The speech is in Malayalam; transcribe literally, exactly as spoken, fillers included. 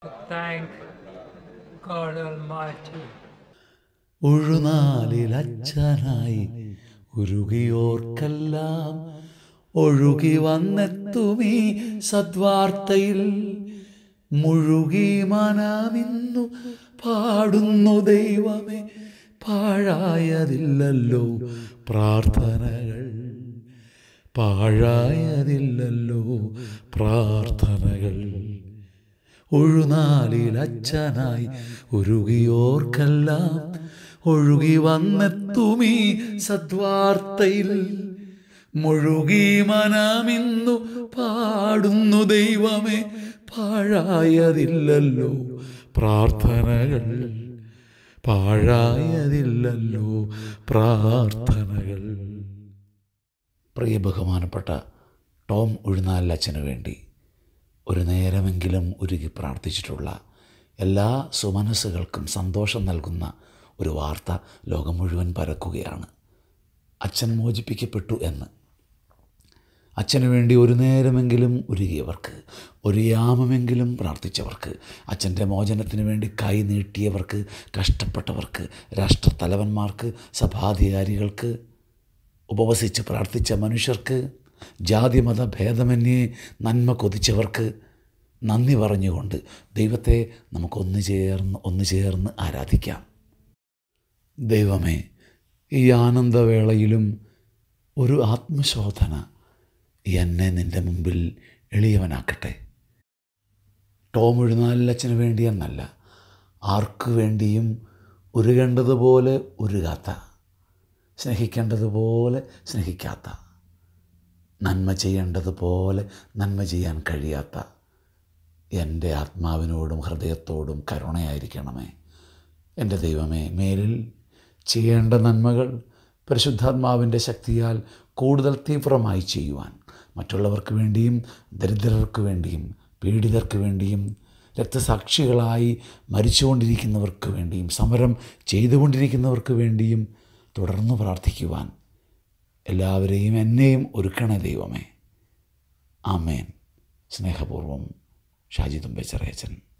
Thank God Almighty. ഉഴുനാലിലച്ഛനായി ഉരുകിയോർക്കെല്ലാം ഒഴുകി വന്നെത്തുമീ സദ്വാർത്തയിൽ മുഴുകി മനമിന്നു പാടുന്നു ദൈവമേ, പാഴായതില്ലല്ലോ പ്രാർത്ഥനകൾ, പാഴായതില്ലല്ലോ പ്രാർത്ഥനകൾ. ഉഴുനാലിലച്ഛനായി ഉരുകിയോർക്കെല്ലാം ഒഴുകി വന്നെത്തുമീ സദ്വാർത്തയിൽ മുഴുകി മനമിന്നു പാടുന്നു ദൈവമേ, പാഴായതില്ലല്ലോ പ്രാർത്ഥനകൾ, പാഴായതില്ലല്ലോ പ്രാർത്ഥനകൾ. പ്രിയ ബഹുമാനപ്പെട്ട ടോം ഉഴുന്നാലിലച്ഛനു വേണ്ടി ഒരു നേരമെങ്കിലും ഉരുകി പ്രാർത്ഥിച്ചിട്ടുള്ള എല്ലാ സുമനസ്സുകൾക്കും സന്തോഷം നൽകുന്ന ഒരു വാർത്ത ലോകം മുഴുവൻ പരക്കുകയാണ്. അച്ഛൻ മോചിപ്പിക്കപ്പെട്ടു എന്ന്. അച്ഛനു വേണ്ടി ഒരു നേരമെങ്കിലും ഉരുകിയവർക്ക്, ഒരു യാമമെങ്കിലും പ്രാർത്ഥിച്ചവർക്ക്, അച്ഛൻ്റെ മോചനത്തിന് വേണ്ടി കൈ നീട്ടിയവർക്ക്, കഷ്ടപ്പെട്ടവർക്ക്, രാഷ്ട്രത്തലവന്മാർക്ക്, സഭാധികാരികൾക്ക്, ഉപവസിച്ച് പ്രാർത്ഥിച്ച മനുഷ്യർക്ക്, ജാതിമത ഭേദമന്യേ നന്മ കൊതിച്ചവർക്ക് നന്ദി പറഞ്ഞുകൊണ്ട് ദൈവത്തെ നമുക്കൊന്നു ചേർന്ന് ഒന്ന് ചേർന്ന് ആരാധിക്കാം. ദൈവമേ, ഈ ആനന്ദവേളയിലും ഒരു ആത്മശോധന എന്നെ നിൻ്റെ മുമ്പിൽ എളിയവനാക്കട്ടെ. ടോം ഉഴുന്നാലിലച്ഛന് വേണ്ടിയെന്നല്ല, ആർക്കു വേണ്ടിയും ഉരുകേണ്ടതുപോലെ ഉരുകാത്ത, സ്നേഹിക്കേണ്ടതുപോലെ സ്നേഹിക്കാത്ത, നന്മ ചെയ്യേണ്ടതുപോലെ നന്മ ചെയ്യാൻ കഴിയാത്ത എൻ്റെ ആത്മാവിനോടും ഹൃദയത്തോടും കരുണയായിരിക്കണമേ. എൻ്റെ ദൈവമേ, മേലിൽ ചെയ്യേണ്ട നന്മകൾ പരിശുദ്ധാത്മാവിൻ്റെ ശക്തിയാൽ കൂടുതൽ തീവ്രമായി ചെയ്യുവാൻ, മറ്റുള്ളവർക്ക് വേണ്ടിയും ദരിദ്രർക്ക് വേണ്ടിയും പീഡിതർക്ക് വേണ്ടിയും രക്തസാക്ഷികളായി മരിച്ചുകൊണ്ടിരിക്കുന്നവർക്ക് വേണ്ടിയും സമരം ചെയ്തുകൊണ്ടിരിക്കുന്നവർക്ക് വേണ്ടിയും തുടർന്ന് പ്രാർത്ഥിക്കുവാൻ എല്ലാവരെയും എന്നെയും ഒരുക്കണേ ദൈവമേ. ആമേൻ. സ്നേഹപൂർവ്വം, ഷാജി തുമ്പേച്ചറയച്ചൻ.